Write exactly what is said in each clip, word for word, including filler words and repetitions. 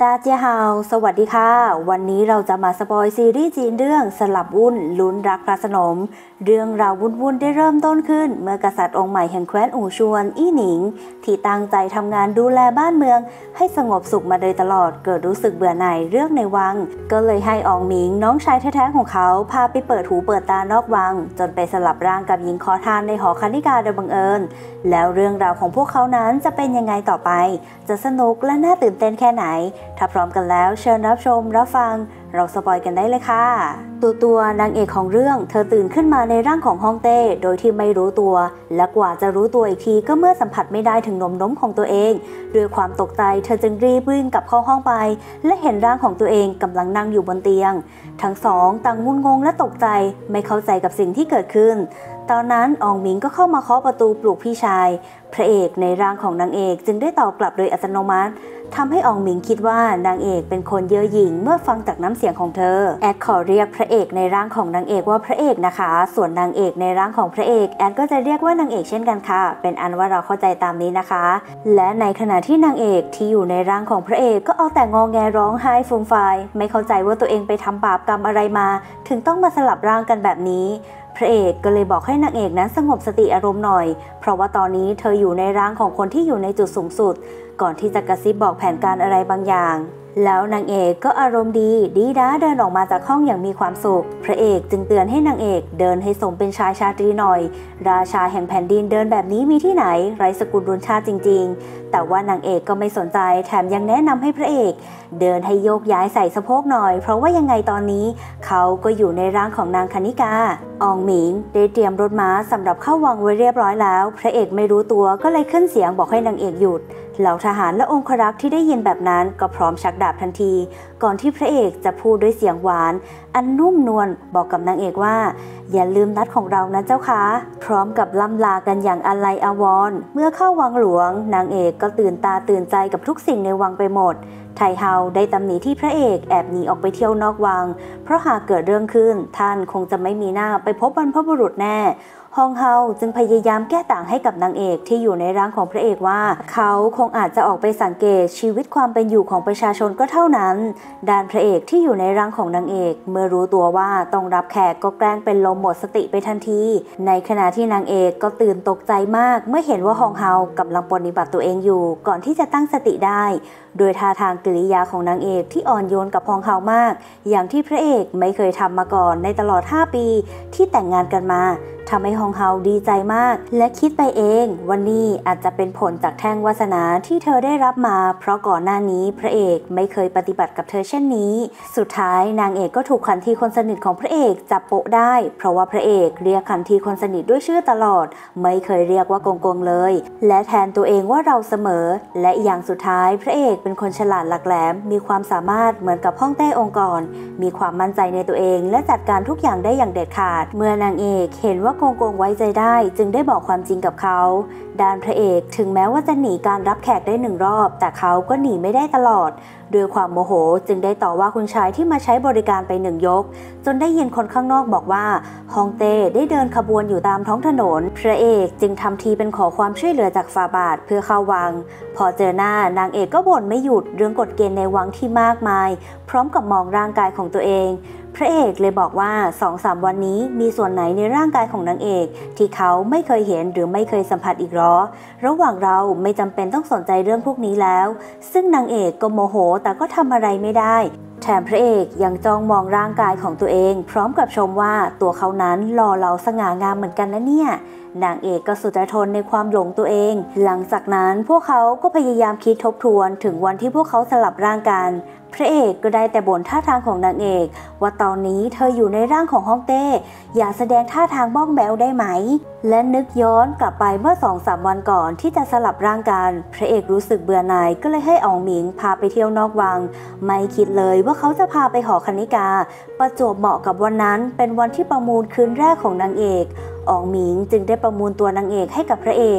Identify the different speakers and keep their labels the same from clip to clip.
Speaker 1: ตาเจียฮาวสวัสดีค่ะวันนี้เราจะมาสปอยซีรีส์จีนเรื่องสลับวุ่นลุ้นรักพระสนมเรื่องราววุ่นๆได้เริ่มต้นขึ้นเมื่อกษัตริย์องค์ใหม่แห่งแคว้นอู่ชวนอี้หนิงที่ตั้งใจทำงานดูแลบ้านเมืองให้สงบสุขมาโดยตลอดเกิดรู้สึกเบื่อหน่ายเรื่องในวังก็เลยให้อองหมิงน้องชายแท้ๆของเขาพาไปเปิดหูเปิดตานอกวังจนไปสลับร่างกับหญิงขอทานในหอคณิกาโดยบังเอิญแล้วเรื่องราวของพวกเขานั้นจะเป็นยังไงต่อไปจะสนุกและน่าตื่นเต้นแค่ไหนถ้าพร้อมกันแล้วเชิญรับชมรับฟังเราสปอยกันได้เลยค่ะตัวตัวนางเอกของเรื่องเธอตื่นขึ้นมาในร่างของฮ่องเต้โดยที่ไม่รู้ตัวและกว่าจะรู้ตัวอีกทีก็เมื่อสัมผัสไม่ได้ถึงนมน้มของตัวเองด้วยความตกใจเธอจึงรีบวิ่งกลับเข้าห้องไปและเห็นร่างของตัวเองกำลังนั่งอยู่บนเตียงทั้งสองต่างงุนงงและตกใจไม่เข้าใจกับสิ่งที่เกิดขึ้นตอนนั้นอองหมิงก็เข้ามาเคาะประตูปลุกพี่ชายพระเอกในร่างของนางเอกจึงได้ตอบกลับโดยอัตโนมัติทำให้อองหมิงคิดว่านางเอกเป็นคนเย่อหยิ่งเมื่อฟังจากน้ำเสียงของเธอแอดขอเรียกพระเอกในร่างของนางเอกว่าพระเอกนะคะส่วนนางเอกในร่างของพระเอกแอดก็จะเรียกว่านางเอกเช่นกันค่ะเป็นอันว่าเราเข้าใจตามนี้นะคะและในขณะที่นางเอกที่อยู่ในร่างของพระเอกก็เอาแต่งอแงร้องไห้ฟูมฟายไม่เข้าใจว่าตัวเองไปทำบาปกรรมอะไรมาถึงต้องมาสลับร่างกันแบบนี้พระเอกก็เลยบอกให้นางเอกนั้นสงบสติอารมณ์หน่อยเพราะว่าตอนนี้เธออยู่ในร่างของคนที่อยู่ในจุดสูงสุดก่อนที่จะกระซิบบอกแผนการอะไรบางอย่างแล้วนางเอกก็อารมณ์ดีดีด้าเดินออกมาจากห้องอย่างมีความสุขพระเอกจึงเตือนให้นางเอกเดินให้สมเป็นชายชาตรีหน่อยราชาแห่งแผ่นดินเดินแบบนี้มีที่ไหนไร้สกุลรุนชาติจริงๆแต่ว่านางเอกก็ไม่สนใจแถมยังแนะนำให้พระเอกเดินให้โยกย้ายใส่สะโพกหน่อยเพราะว่ายังไงตอนนี้เขาก็อยู่ในร่างของนางคณิกาอองหมิงได้เตรียมรถม้าสำหรับเข้าวังไว้เรียบร้อยแล้วพระเอกไม่รู้ตัวก็เลยขึ้นเสียงบอกให้นางเอกหยุดเหล่าทหารและองครักษ์ที่ได้ยินแบบนั้นก็พร้อมชักดาบทันทีก่อนที่พระเอกจะพูดด้วยเสียงหวานอันนุ่มนวลบอกกับนางเอกว่าอย่าลืมนัดของเรานะเจ้าค่ะพร้อมกับล่ำลากันอย่างอาลัยอาวรณ์เมื่อเข้าวังหลวงนางเอกก็ตื่นตาตื่นใจกับทุกสิ่งในวังไปหมดไทเฮาได้ตำหนิที่พระเอกแอบหนีออกไปเที่ยวนอกวังเพราะหากเกิดเรื่องขึ้นท่านคงจะไม่มีหน้าไปพบบรรพบุรุษแน่ฮองเฮาจึงพยายามแก้ต่างให้กับนางเอกที่อยู่ในร่างของพระเอกว่าเขาคงอาจจะออกไปสังเกตชีวิตความเป็นอยู่ของประชาชนก็เท่านั้นด้านพระเอกที่อยู่ในร่างของนางเอกเมื่อรู้ตัวว่าต้องรับแขกก็แกล้งเป็นลมหมดสติไปทันทีในขณะที่นางเอกก็ตื่นตกใจมากเมื่อเห็นว่าฮองเฮากำลังปฏิบัติตัวเองอยู่ก่อนที่จะตั้งสติได้โดยท่าทางกิริยาของนางเอกที่อ่อนโยนกับฮองเฮามากอย่างที่พระเอกไม่เคยทำมาก่อนในตลอดห้าปีที่แต่งงานกันมาทำให้ฮองเฮาดีใจมากและคิดไปเองว่านี่อาจจะเป็นผลจากแท่งวาสนาที่เธอได้รับมาเพราะก่อนหน้านี้พระเอกไม่เคยปฏิบัติกับเธอเช่นนี้สุดท้ายนางเอกก็ถูกขันทีคนสนิทของพระเอกจับโปะได้เพราะว่าพระเอกเรียกขันทีคนสนิทด้วยชื่อตลอดไม่เคยเรียกว่ากงกงเลยและแทนตัวเองว่าเราเสมอและอย่างสุดท้ายพระเอกเป็นคนฉลาดหลักแหลมมีความสามารถเหมือนกับฮ่องเต้องค์กรมีความมั่นใจในตัวเองและจัดการทุกอย่างได้อย่างเด็ดขาดเมื่อนางเอกเห็นว่ากงกงไว้ใจได้จึงได้บอกความจริงกับเขาด้านพระเอกถึงแม้ว่าจะหนีการรับแขกได้หนึ่งรอบแต่เขาก็หนีไม่ได้ตลอดด้วยความโมโหจึงได้ต่อว่าคุณชายที่มาใช้บริการไปหนึ่งยกจนได้ยินคนข้างนอกบอกว่าฮองเต้ได้เดินขบวนอยู่ตามท้องถนนพระเอกจึงทำทีเป็นขอความช่วยเหลือจากฝ่าบาทเพื่อเข้าวังพอเจอหน้านางเอกก็บ่นไม่หยุดเรื่องกฎเกณฑ์ในวังที่มากมายพร้อมกับมองร่างกายของตัวเองพระเอกเลยบอกว่า สองถึงสาม วันนี้มีส่วนไหนในร่างกายของนางเอกที่เขาไม่เคยเห็นหรือไม่เคยสัมผัสอีกหรอระหว่างเราไม่จำเป็นต้องสนใจเรื่องพวกนี้แล้วซึ่งนางเอกก็โมโหแต่ก็ทำอะไรไม่ได้แถมพระเอกยังจ้องมองร่างกายของตัวเองพร้อมกับชมว่าตัวเขานั้นหล่อเหลาสง่างามเหมือนกันนะเนี่ยนางเอกก็สุดจะทนในความหลงตัวเองหลังจากนั้นพวกเขาก็พยายามคิดทบทวนถึงวันที่พวกเขาสลับร่างกันพระเอกก็ได้แต่บ่นท่าทางของนางเอกว่าตอนนี้เธออยู่ในร่างของฮ่องเต้อย่าแสดงท่าทางบ้องแบวได้ไหมและนึกย้อนกลับไปเมื่อ สองถึงสาม วันก่อนที่จะสลับร่างกันพระเอกรู้สึกเบื่อหน่ายก็เลยให้อองหมิงพาไปเที่ยวนอกวังไม่คิดเลยว่าเขาจะพาไปหอคณิกาประจวบเหมาะกับวันนั้นเป็นวันที่ประมูลคืนแรกของนางเอกอองหมิงจึงได้ประมูลตัวนางเอกให้กับพระเอก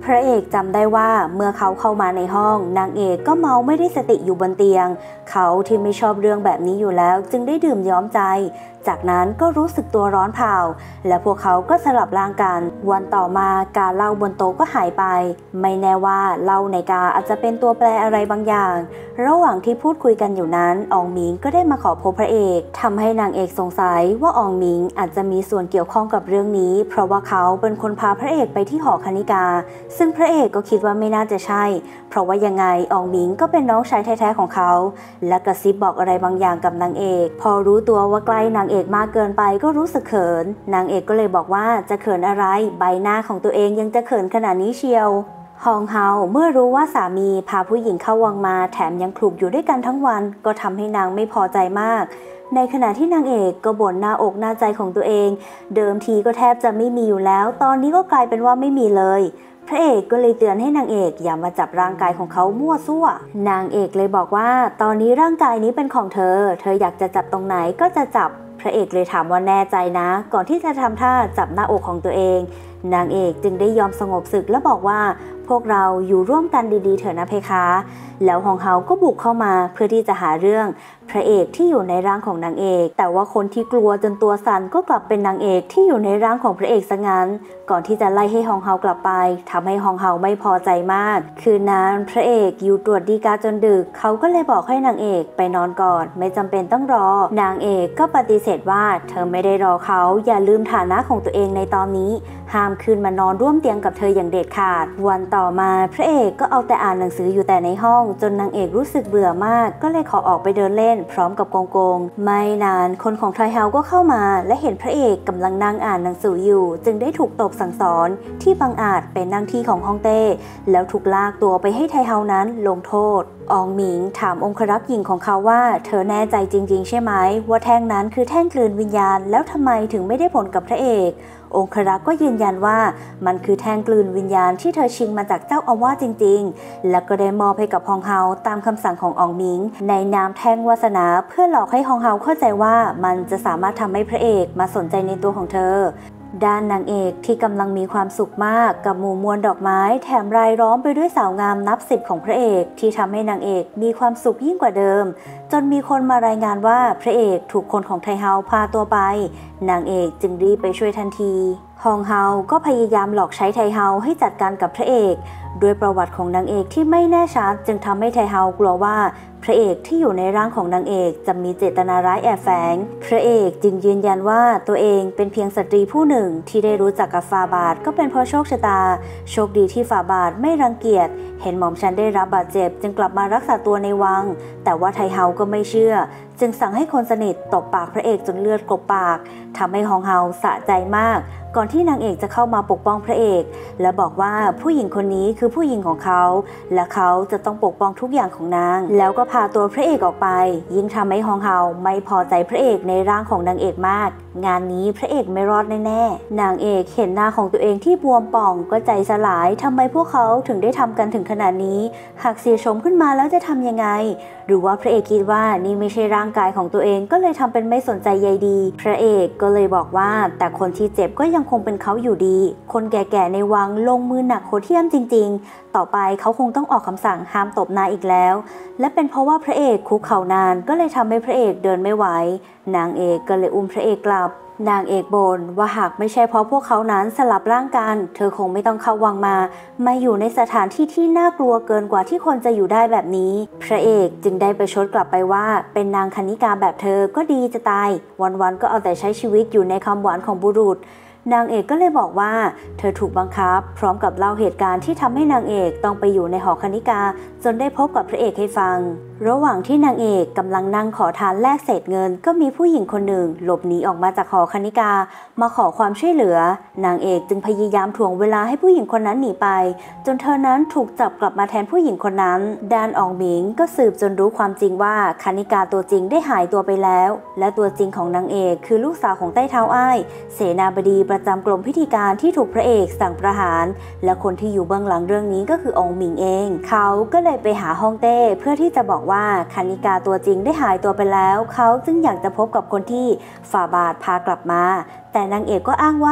Speaker 1: พระเอกจำได้ว่าเมื่อเขาเข้ามาในห้องนางเอกก็เมาไม่ได้สติอยู่บนเตียงเขาที่ไม่ชอบเรื่องแบบนี้อยู่แล้วจึงได้ดื่มย้อมใจจากนั้นก็รู้สึกตัวร้อนเผาและพวกเขาก็สลับร่างกันวันต่อมาการเหล้าบนโต๊ะก็หายไปไม่แน่ว่าเหล้าในกาอาจจะเป็นตัวแปรอะไรบางอย่างระหว่างที่พูดคุยกันอยู่นั้นอองหมิงก็ได้มาขอพบพระเอกทำให้นางเอกสงสัยว่าอองหมิงอาจจะมีส่วนเกี่ยวข้องกับเรื่องนี้เพราะว่าเขาเป็นคนพาพระเอกไปที่หอคณิกาซึ่งพระเอกก็คิดว่าไม่น่าจะใช่เพราะว่ายังไงอองหมิงก็เป็นน้องชายแท้ๆของเขาและกระซิบบอกอะไรบางอย่างกับนางเอกพอรู้ตัวว่าใกล้นางเอกมากเกินไปก็รู้สึกเขินนางเอกก็เลยบอกว่าจะเขินอะไรใบหน้าของตัวเองยังจะเขินขนาดนี้เชียวฮองเฮาเมื่อรู้ว่าสามีพาผู้หญิงเข้าวังมาแถมยังคลุกอยู่ด้วยกันทั้งวันก็ทำให้นางไม่พอใจมากในขณะที่นางเอกก็บ่นหน้าอกหน้าใจของตัวเองเดิมทีก็แทบจะไม่มีอยู่แล้วตอนนี้ก็กลายเป็นว่าไม่มีเลยพระเอกก็เลยเตือนให้นางเอกอย่ามาจับร่างกายของเขามั่วซั่วนางเอกเลยบอกว่าตอนนี้ร่างกายนี้เป็นของเธอเธออยากจะจับตรงไหนก็จะจับพระเอกเลยถามว่าแน่ใจนะก่อนที่จะทำท่าจับหน้าอกของตัวเองนางเอกจึงได้ยอมสงบศึกและบอกว่าพวกเราอยู่ร่วมกันดีๆเถอะนะเพคะแล้วฮองเฮาก็บุกเข้ามาเพื่อที่จะหาเรื่องพระเอกที่อยู่ในร่างของนางเอกแต่ว่าคนที่กลัวจนตัวสั่นก็กลับเป็นนางเอกที่อยู่ในร่างของพระเอกซะงั้นก่อนที่จะไล่ให้ฮองเฮากลับไปทำให้ฮองเฮาไม่พอใจมากคืนนั้นพระเอกอยู่ตรวจฎีกาจนดึกเขาก็เลยบอกให้นางเอกไปนอนก่อนไม่จำเป็นต้องรอนางเอกก็ปฏิเสธว่าเธอไม่ได้รอเขาอย่าลืมฐานะของตัวเองในตอนนี้ห้ามคืนมานอนร่วมเตียงกับเธออย่างเด็ดขาดวันต่อมาพระเอกก็เอาแต่อ่านหนังสืออยู่แต่ในห้องจนนางเอกรู้สึกเบื่อมากก็เลยขอออกไปเดินเล่นพร้อมกับกงกงไม่นานคนของไทเฮาก็เข้ามาและเห็นพระเอกกำลังนั่งอ่านหนังสืออยู่จึงได้ถูกตบสั่งสอนที่บังอาจเป็นหน้าที่ของฮ่องเต้แล้วถูกลากตัวไปให้ไทเฮานั้นลงโทษอองหมิงถามองครักษ์หญิงของเขาว่าเธอแน่ใจจริงๆใช่ไหมว่าแท่งนั้นคือแท่งกลืนวิญญาณแล้วทำไมถึงไม่ได้ผลกับพระเอกองครักษ์ก็ยืนยันว่ามันคือแท่งกลืนวิญญาณที่เธอชิงมาจากเจ้าอาวาสจริงๆแล้วก็ได้มอบให้กับฮองเฮาตามคำสั่งของอองหมิงในนามแท่งวาสนาเพื่อหลอกให้ฮองเฮาเข้าใจว่ามันจะสามารถทำให้พระเอกมาสนใจในตัวของเธอด้านนางเอกที่กำลังมีความสุขมากกับหมู่มวลดอกไม้แถมรายล้อมไปด้วยสาวงามนับสิบของพระเอกที่ทำให้นางเอกมีความสุขยิ่งกว่าเดิมจนมีคนมารายงานว่าพระเอกถูกคนของไทเฮาพาตัวไปนางเอกจึงรีบไปช่วยทันทีฮองเฮาก็พยายามหลอกใช้ไทเฮาให้จัดการกับพระเอกด้วยประวัติของนางเอกที่ไม่แน่ชัดจึงทำให้ไทเฮากลัวว่าพระเอกที่อยู่ในร่างของนางเอกจะมีเจตนาร้ายแอบแฝงพระเอกจึงยืนยันว่าตัวเองเป็นเพียงสตรีผู้หนึ่งที่ได้รู้จักกับฟาบาทก็เป็นเพราะโชคชะตาโชคดีที่ฟาบาทไม่รังเกียจเห็นหม่อมฉันได้รับบาดเจ็บจึงกลับมารักษาตัวในวังแต่ว่าไทเฮาก็ไม่เชื่อจึงสั่งให้คนสนิทตบปากพระเอกจนเลือดกลบปากทำให้ฮองเฮาสะใจมากก่อนที่นางเอกจะเข้ามาปกป้องพระเอกและบอกว่าผู้หญิงคนนี้คือผู้หญิงของเขาและเขาจะต้องปกป้องทุกอย่างของนางแล้วก็พาตัวพระเอกออกไปยิ่งทำให้ฮองเฮาไม่พอใจพระเอกในร่างของนางเอกมากงานนี้พระเอกไม่รอดแน่ๆนางเอกเห็นหน้าของตัวเองที่บวมป่องก็ใจสลายทำไมพวกเขาถึงได้ทำกันถึงขนาดนี้หากเสียชมขึ้นมาแล้วจะทำยังไงหรือว่าพระเอกคิดว่านี่ไม่ใช่ร่างกายของตัวเองก็เลยทำเป็นไม่สนใจใยดีพระเอกก็เลยบอกว่าแต่คนที่เจ็บก็ยังคงเป็นเขาอยู่ดีคนแก่ๆในวังลงมือหนักโหดเหี้ยมจริงๆต่อไปเขาคงต้องออกคำสั่งห้ามตบหน้าอีกแล้วและเป็นเพราะว่าพระเอกคุกเข่านานก็เลยทำให้พระเอกเดินไม่ไหวนางเอกก็เลยอุ้มพระเอกกลับนางเอกบ่นว่าหากไม่ใช่เพราะพวกเขานั้นสลับร่างกันเธอคงไม่ต้องเข้าวังมามาอยู่ในสถานที่ที่น่ากลัวเกินกว่าที่คนจะอยู่ได้แบบนี้พระเอกจึงได้ไปชดกลับไปว่าเป็นนางคณิกาแบบเธอก็ดีจะตายวันๆก็เอาแต่ใช้ชีวิตอยู่ในคำหวานของบุรุษนางเอกก็เลยบอกว่าเธอถูกบังคับพร้อมกับเล่าเหตุการณ์ที่ทำให้นางเอกต้องไปอยู่ในหอคณิกาจนได้พบกับพระเอกให้ฟังระหว่างที่นางเอกกำลังนั่งขอทานแลกเศษเงินก็มีผู้หญิงคนหนึ่งหลบหนีออกมาจากหอคณิกามาขอความช่วยเหลือนางเอกจึงพยายามถ่วงเวลาให้ผู้หญิงคนนั้นหนีไปจนเธอนั้นถูกจับกลับมาแทนผู้หญิงคนนั้นด้านอองหมิงก็สืบจนรู้ความจริงว่าคณิกาตัวจริงได้หายตัวไปแล้วและตัวจริงของนางเอกคือลูกสาวของใต้เท้าอ้ายเสนาบดีประจำกรมพิธีการที่ถูกพระเอกสั่งประหารและคนที่อยู่เบื้องหลังเรื่องนี้ก็คืออองหมิงเองเขาก็เลยไปหาฮ่องเต้เพื่อที่จะบอกว่าคณิกาตัวจริงได้หายตัวไปแล้วเขาจึงอยากจะพบกับคนที่ฝ่าบาทพากลับมาแต่นางเอกก็อ้างว่า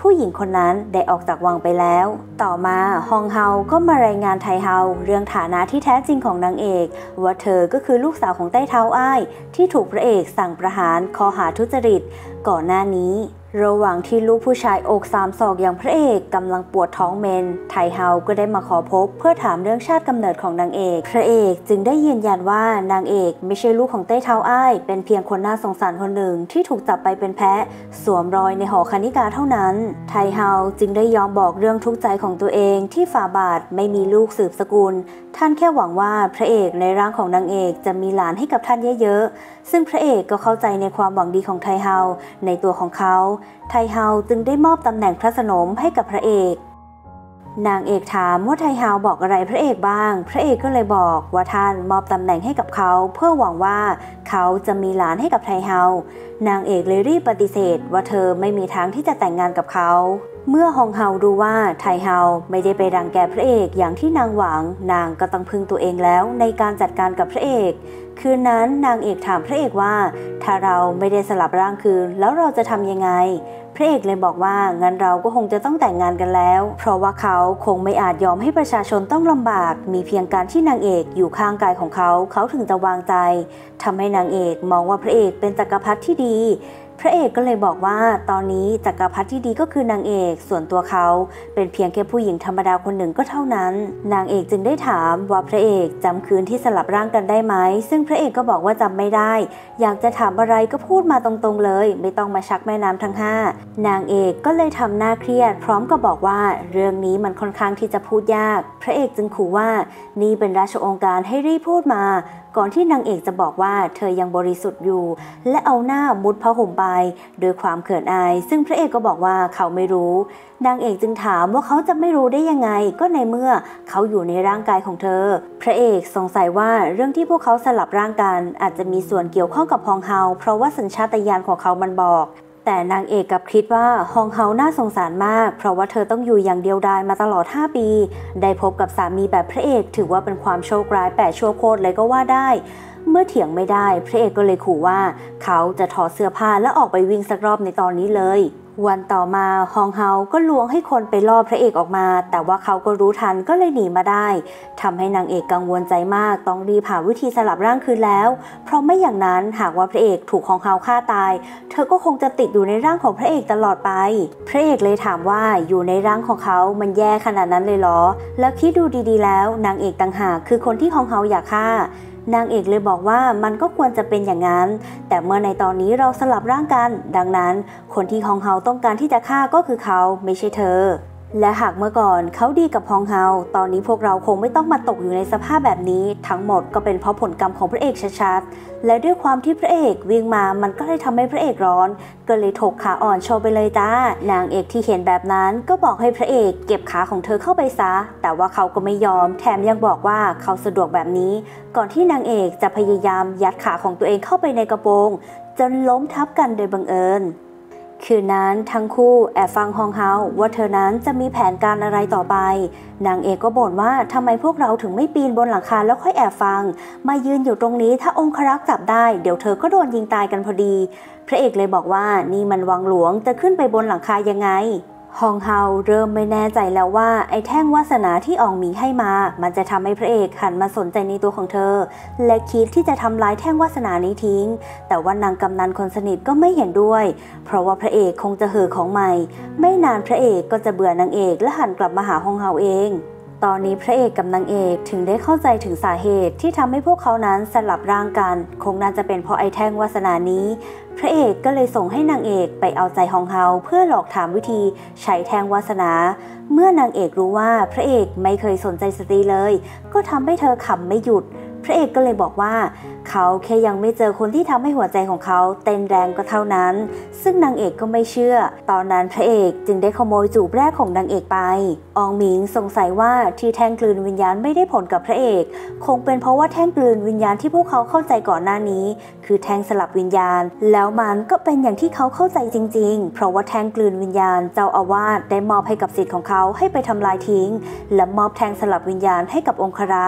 Speaker 1: ผู้หญิงคนนั้นได้ออกจากวังไปแล้วต่อมาฮองเฮาก็มารายงานไทเฮาเรื่องฐานะที่แท้จริงของนางเอกว่าเธอก็คือลูกสาวของไต้เท้าอ้ายที่ถูกพระเอกสั่งประหารข้อหาทุจริตก่อนหน้านี้ระหว่างที่ลูกผู้ชายอกสามศอกอย่างพระเอกกำลังปวดท้องเมนไทเฮาก็ได้มาขอพบเพื่อถามเรื่องชาติกำเนิดของนางเอกพระเอกจึงได้ยืนยันว่านางเอกไม่ใช่ลูกของไต้เท้าอ้ายเป็นเพียงคนน่าสงสารคนหนึ่งที่ถูกจับไปเป็นแพะสวมรอยในหอคณิกาเท่านั้นไทเฮาจึงได้ยอมบอกเรื่องทุกข์ใจของตัวเองที่ฝ่าบาทไม่มีลูกสืบสกุลท่านแค่หวังว่าพระเอกในร่างของนางเอกจะมีหลานให้กับท่านเยอะๆซึ่งพระเอกก็เข้าใจในความหวังดีของไทเฮาในตัวของเขาไทเฮาจึงได้มอบตำแหน่งพระสนมให้กับพระเอกนางเอกถามว่าไทเฮาบอกอะไรพระเอกบ้างพระเอกก็เลยบอกว่าท่านมอบตำแหน่งให้กับเขาเพื่อหวังว่าเขาจะมีหลานให้กับไทเฮานางเอกเลยรีบปฏิเสธว่าเธอไม่มีทางที่จะแต่งงานกับเขาเมื่อฮองเฮารู้ว่าไทเฮาไม่ได้ไปรังแกพระเอกอย่างที่นางหวังนางก็ต้องพึ่งตัวเองแล้วในการจัดการกับพระเอกคืนนั้นนางเอกถามพระเอกว่าถ้าเราไม่ได้สลับร่างคืนแล้วเราจะทำยังไงพระเอกเลยบอกว่างั้นเราก็คงจะต้องแต่งงานกันแล้วเพราะว่าเขาคงไม่อาจยอมให้ประชาชนต้องลำบากมีเพียงการที่นางเอกอยู่ข้างกายของเขาเขาถึงจะวางใจทำให้นางเอกมองว่าพระเอกเป็นจักรพรรดิที่ดีพระเอกก็เลยบอกว่าตอนนี้จักรพรรดิที่ดีก็คือนางเอกส่วนตัวเขาเป็นเพียงแค่ผู้หญิงธรรมดาคนหนึ่งก็เท่านั้นนางเอกจึงได้ถามว่าพระเอกจำคืนที่สลับร่างกันได้ไหมซึ่งพระเอกก็บอกว่าจำไม่ได้อยากจะถามอะไรก็พูดมาตรงๆเลยไม่ต้องมาชักแม่น้ำทั้งห้านางเอกก็เลยทำหน้าเครียดพร้อมกับบอกว่าเรื่องนี้มันค่อนข้างที่จะพูดยากพระเอกจึงขู่ว่านี่เป็นราชองค์การให้รีบพูดมาก่อนที่นางเอกจะบอกว่าเธอยังบริสุทธิ์อยู่และเอาหน้ามุดผ้าห่มไปโดยความเขินอายซึ่งพระเอกก็บอกว่าเขาไม่รู้นางเอกจึงถามว่าเขาจะไม่รู้ได้ยังไงก็ในเมื่อเขาอยู่ในร่างกายของเธอพระเอกสงสัยว่าเรื่องที่พวกเขาสลับร่างกันอาจจะมีส่วนเกี่ยวข้องกับฮองเฮาเพราะว่าสัญชาตญาณของเขามันบอกแต่นางเอกกับคิดว่าฮองเฮาน่าสงสารมากเพราะว่าเธอต้องอยู่อย่างเดียวดายมาตลอดห้าปีได้พบกับสามีแบบพระเอกถือว่าเป็นความโชคร้ายแปดชั่วโคตรเลยก็ว่าได้เมื่อเถียงไม่ได้พระเอกก็เลยขู่ว่าเขาจะถอดเสื้อผ้าและออกไปวิ่งสักรอบในตอนนี้เลยวันต่อมาฮองเฮาก็ลวงให้คนไปล่อพระเอกออกมาแต่ว่าเขาก็รู้ทันก็เลยหนีมาได้ทำให้นางเอกกังวลใจมากต้องรีบหาวิธีสลับร่างคืนแล้วเพราะไม่อย่างนั้นหากว่าพระเอกถูกฮองเฮาฆ่าตายเธอก็คงจะติดอยู่ในร่างของพระเอกตลอดไปพระเอกเลยถามว่าอยู่ในร่างของเขามันแย่ขนาดนั้นเลยเหรอแล้วคิดดูดีๆแล้วนางเอกต่างหากคือคนที่ฮองเฮาอยากฆ่านางเอกเลยบอกว่ามันก็ควรจะเป็นอย่างนั้นแต่เมื่อในตอนนี้เราสลับร่างกันดังนั้นคนที่ฮองเฮาต้องการที่จะฆ่าก็คือเขาไม่ใช่เธอและหากเมื่อก่อนเขาดีกับฮองเฮาตอนนี้พวกเราคงไม่ต้องมาตกอยู่ในสภาพแบบนี้ทั้งหมดก็เป็นเพราะผลกรรมของพระเอกชัดๆและด้วยความที่พระเอกวิ่งมามันก็เลยทำให้พระเอกร้อนก็เลยถกขาอ่อนโชว์ไปเลยจ้านางเอกที่เห็นแบบนั้นก็บอกให้พระเอกเก็บขาของเธอเข้าไปซะแต่ว่าเขาก็ไม่ยอมแถมยังบอกว่าเขาสะดวกแบบนี้ก่อนที่นางเอกจะพยายามยัดขาของตัวเองเข้าไปในกระโปรงจนล้มทับกันโดยบังเอิญคืนนั้นทั้งคู่แอบฟังฮองเฮาว่าเธอนั้นจะมีแผนการอะไรต่อไปนางเอกก็บ่นว่าทำไมพวกเราถึงไม่ปีนบนหลังคาแล้วค่อยแอบฟังมายืนอยู่ตรงนี้ถ้าองครักษ์จับได้เดี๋ยวเธอก็โดนยิงตายกันพอดีพระเอกเลยบอกว่านี่มันวังหลวงจะขึ้นไปบนหลังคายังไงฮองเฮาเริ่มไม่แน่ใจแล้วว่าไอ้แท่งวาสนาที่อองหมิงให้มามันจะทำให้พระเอกหันมาสนใจในตัวของเธอและคิดที่จะทำลายแท่งวาสนานี้ทิ้งแต่ว่านางกำนันคนสนิทก็ไม่เห็นด้วยเพราะว่าพระเอกคงจะเห่อของใหม่ไม่นานพระเอกก็จะเบื่อนางเอกและหันกลับมาหาฮองเฮาเองตอนนี้พระเอกกับนางเอกถึงได้เข้าใจถึงสาเหตุที่ทำให้พวกเขานั้นสลับร่างกันคงน่าจะเป็นเพราะไอ้แท่งวาสนานี้พระเอกก็เลยส่งให้นางเอกไปเอาใจฮองเฮาเพื่อหลอกถามวิธีใช้แท่งวาสนาเมื่อนางเอกรู้ว่าพระเอกไม่เคยสนใจสตรีเลยก็ทำให้เธอขำไม่หยุดพระเอกก็เลยบอกว่าเขาแค่ยังไม่เจอคนที่ทำให้หัวใจของเขาเต้นแรงก็เท่านั้นซึ่งนางเอกก็ไม่เชื่อตอนนั้นพระเอกจึงได้ขโมยจูบแรกของนางเอกไปอองหมิงสงสัยว่าที่แท่งกลืนวิญญาณไม่ได้ผลกับพระเอกคงเป็นเพราะว่าแท่งกลืนวิญญาณที่พวกเขาเข้าใจก่อนหน้านี้คือแท่งสลับวิญญาณแล้วมันก็เป็นอย่างที่เขาเข้าใจจริงๆเพราะว่าแท่งกลืนวิญญาณเจ้าอาวาสได้มอบให้กับศิษย์ของเขาให้ไปทำลายทิ้งและมอบแท่งสลับวิญญาณให้กับองครักษ์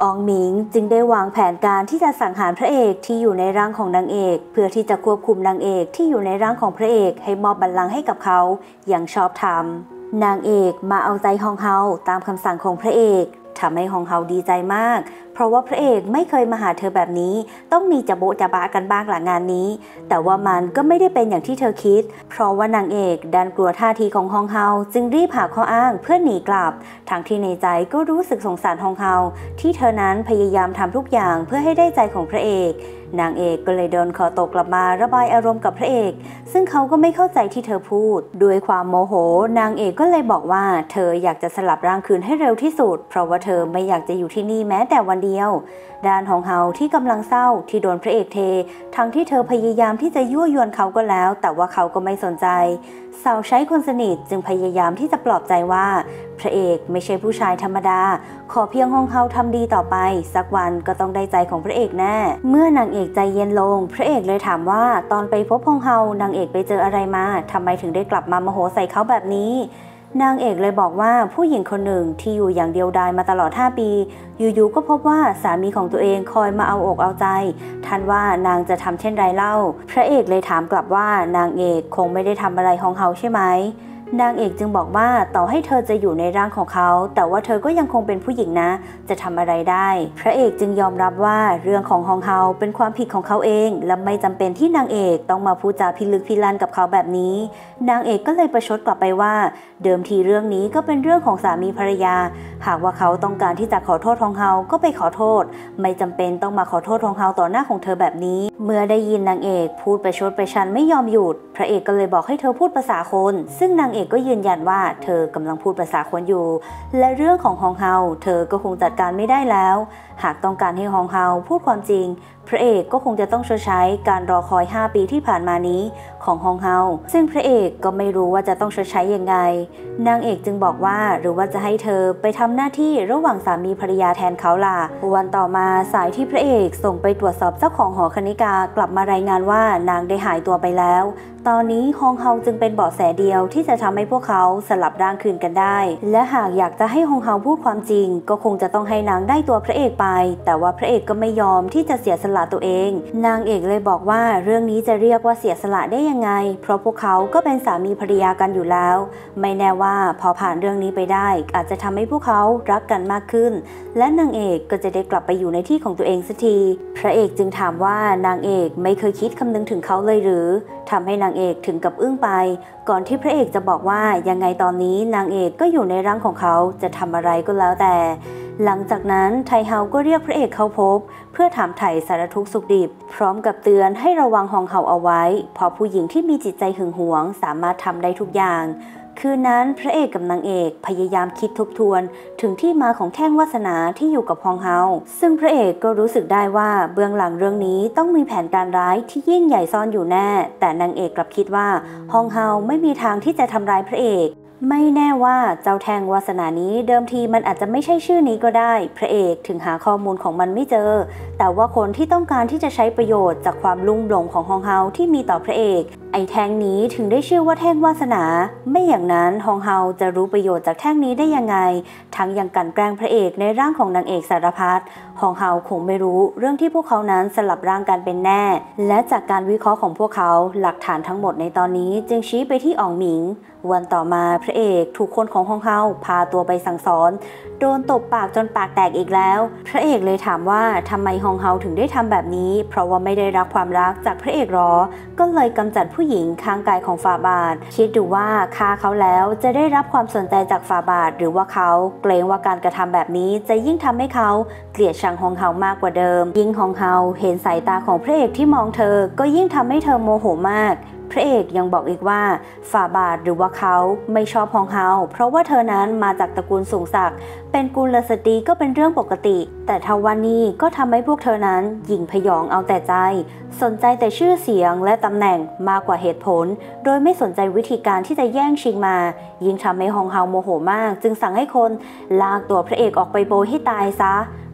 Speaker 1: อองหมิงจึงได้วางแผนการที่จะสังหารพระเอกที่อยู่ในร่างของนางเอกเพื่อที่จะควบคุมนางเอกที่อยู่ในร่างของพระเอกให้มอบบัลลังก์ให้กับเขาอย่างชอบธรรมนางเอกมาเอาใจฮองเฮาตามคำสั่งของพระเอกทำให้ฮองเฮาดีใจมากเพราะว่าพระเอกไม่เคยมาหาเธอแบบนี้ต้องมีจะโบะจะบะกันบ้างหลังงานนี้แต่ว่ามันก็ไม่ได้เป็นอย่างที่เธอคิดเพราะว่านางเอกดันกลัวท่าทีของฮองเฮาจึงรีบหาข้ออ้างเพื่อหนีกลับทั้งที่ในใจก็รู้สึกสงสารฮองเฮาที่เธอนั้นพยายามทำทุกอย่างเพื่อให้ได้ใจของพระเอกนางเอกก็เลยเดินขอตกกลับมาระบายอารมณ์กับพระเอกซึ่งเขาก็ไม่เข้าใจที่เธอพูดด้วยความโมโหนางเอกก็เลยบอกว่าเธออยากจะสลับร่างคืนให้เร็วที่สุดเพราะว่าเธอไม่อยากจะอยู่ที่นี่แม้แต่วันเดียวด้านของเฮาที่กำลังเศร้าที่โดนพระเอกเททั้งที่เธอพยายามที่จะยั่วยวนเขาก็แล้วแต่ว่าเขาก็ไม่สนใจสาวใช้คนสนิทจึงพยายามที่จะปลอบใจว่าพระเอกไม่ใช่ผู้ชายธรรมดาขอเพียงฮองเฮาทำดีต่อไปสักวันก็ต้องได้ใจของพระเอกแน่เมื่อนางเอกใจเย็นลงพระเอกเลยถามว่าตอนไปพบฮองเฮานางเอกไปเจออะไรมาทำไมถึงได้กลับมาโมโหใส่เขาแบบนี้นางเอกเลยบอกว่าผู้หญิงคนหนึ่งที่อยู่อย่างเดียวดายมาตลอดห้าปีอยู่ๆก็พบว่าสามีของตัวเองคอยมาเอาอกเอาใจท่านว่านางจะทำเช่นไรเล่าพระเอกเลยถามกลับว่านางเอกคงไม่ได้ทำอะไรฮองเฮาใช่ไหมนางเอกจึงบอกว่าต่อให้เธอจะอยู่ในร่างของเขาแต่ว่าเธอก็ยังคงเป็นผู้หญิงนะจะทำอะไรได้พระเอกจึงยอมรับว่าเรื่องของฮองเฮาเป็นความผิดของเขาเองและไม่จำเป็นที่นางเอกต้องมาพูดจาพิลึกพิลั่นกับเขาแบบนี้นางเอกก็เลยประชดกลับไปว่าเดิมทีเรื่องนี้ก็เป็นเรื่องของสามีภรรยาหากว่าเขาต้องการที่จะขอโทษฮองเฮาก็ไปขอโทษไม่จำเป็นต้องมาขอโทษฮองเฮาต่อหน้าของเธอแบบนี้เมื่อได้ยินนางเอกพูดประชดประชันไม่ยอมหยุดพระเอกก็เลยบอกให้เธอพูดภาษาคนซึ่งนางเอกก็ยืนยันว่าเธอกำลังพูดภาษาคนอยู่และเรื่องของฮองเฮาเธอก็คงจัดการไม่ได้แล้วหากต้องการให้ฮองเฮาพูดความจริงพระเอกก็คงจะต้องชดใช้การรอคอยห้าปีที่ผ่านมานี้ของฮองเฮาซึ่งพระเอกก็ไม่รู้ว่าจะต้องชดใช้ยังไงนางเอกจึงบอกว่าหรือว่าจะให้เธอไปทำหน้าที่ระหว่างสามีภรรยาแทนเขาล่ะวันต่อมาสายที่พระเอกส่งไปตรวจสอบเจ้าของหอคณิกากลับมารายงานว่านางได้หายตัวไปแล้วตอนนี้ฮองเฮาจึงเป็นเบาะแสเดียวที่จะทำให้พวกเขาสลับร่างคืนกันได้และหากอยากจะให้ฮองเฮาพูดความจริงก็คงจะต้องให้นางได้ตัวพระเอกไปแต่ว่าพระเอกก็ไม่ยอมที่จะเสียสละตัวเองนางเอกเลยบอกว่าเรื่องนี้จะเรียกว่าเสียสละได้ยังไงเพราะพวกเขาก็เป็นสามีภรรยากันอยู่แล้วไม่แน่ว่าพอผ่านเรื่องนี้ไปได้อาจจะทำให้พวกเขารักกันมากขึ้นและนางเอกก็จะได้กลับไปอยู่ในที่ของตัวเองสักทีพระเอกจึงถามว่านางเอกไม่เคยคิดคำนึงถึงเขาเลยหรือทำให้นางเอกถึงกับอึ้งไปก่อนที่พระเอกจะบอกว่ายังไงตอนนี้นางเอกก็อยู่ในร่างของเขาจะทำอะไรก็แล้วแต่หลังจากนั้นไทเฮาก็เรียกพระเอกเข้าพบเพื่อถามไถ่สารทุกข์สุขดิบพร้อมกับเตือนให้ระวังฮองเฮาเอาไว้เพราะผู้หญิงที่มีจิตใจหึงหวงสามารถทำได้ทุกอย่างคืนนั้นพระเอกกับนางเอกพยายามคิดทบทวนถึงที่มาของแท่งวาสนาที่อยู่กับฮองเฮาซึ่งพระเอกก็รู้สึกได้ว่าเบื้องหลังเรื่องนี้ต้องมีแผนการร้ายที่ยิ่งใหญ่ซ่อนอยู่แน่แต่นางเอกกลับคิดว่าฮองเฮาไม่มีทางที่จะทำร้ายพระเอกไม่แน่ว่าเจ้าแท่งวาสนานี้เดิมทีมันอาจจะไม่ใช่ชื่อนี้ก็ได้พระเอกถึงหาข้อมูลของมันไม่เจอแต่ว่าคนที่ต้องการที่จะใช้ประโยชน์จากความลุ่มหลงของฮองเฮาที่มีต่อพระเอกไอ้แท่งนี้ถึงได้ชื่อว่าแท่งวาสนาไม่อย่างนั้นฮองเฮาจะรู้ประโยชน์จากแท่งนี้ได้ยังไงทั้งยังกลั่นแกล้งพระเอกในร่างของนางเอกสารพัดฮองเฮาคงไม่รู้เรื่องที่พวกเขานั้นสลับร่างกันเป็นแน่และจากการวิเคราะห์ของพวกเขาหลักฐานทั้งหมดในตอนนี้จึงชี้ไปที่อ๋องหมิงวันต่อมาพระเอกถูกคนของฮองเฮาพาตัวไปสั่งสอนโดนตบปากจนปากแตกอีกแล้วพระเอกเลยถามว่าทำไมฮองเฮาถึงได้ทำแบบนี้เพราะว่าไม่ได้รับความรักจากพระเอกหรอก็เลยกำจัดผู้หญิงข้างกายของฝ่าบาทคิดดูว่าฆ่าเขาแล้วจะได้รับความสนใจจากฝ่าบาทหรือว่าเขาเกรงว่าการกระทำแบบนี้จะยิ่งทำให้เขาเกลียดชังฮองเฮามากกว่าเดิมยิ่งฮองเฮาเห็นสายตาของพระเอกที่มองเธอก็ยิ่งทำให้เธอโมโหมากพระเอกยังบอกอีกว่าฝ่าบาทหรือว่าเขาไม่ชอบฮองเฮาเพราะว่าเธอนั้นมาจากตระกูลสูงศักดิ์เป็นกุลสตรีก็เป็นเรื่องปกติแต่ทว่านี่ก็ทำให้พวกเธอนั้นหยิ่งพยองเอาแต่ใจสนใจแต่ชื่อเสียงและตำแหน่งมากกว่าเหตุผลโดยไม่สนใจวิธีการที่จะแย่งชิงมายิ่งทำให้ฮองเฮาโมโหมากจึงสั่งให้คนลากตัวพระเอกออกไปโบยให้ตายซะ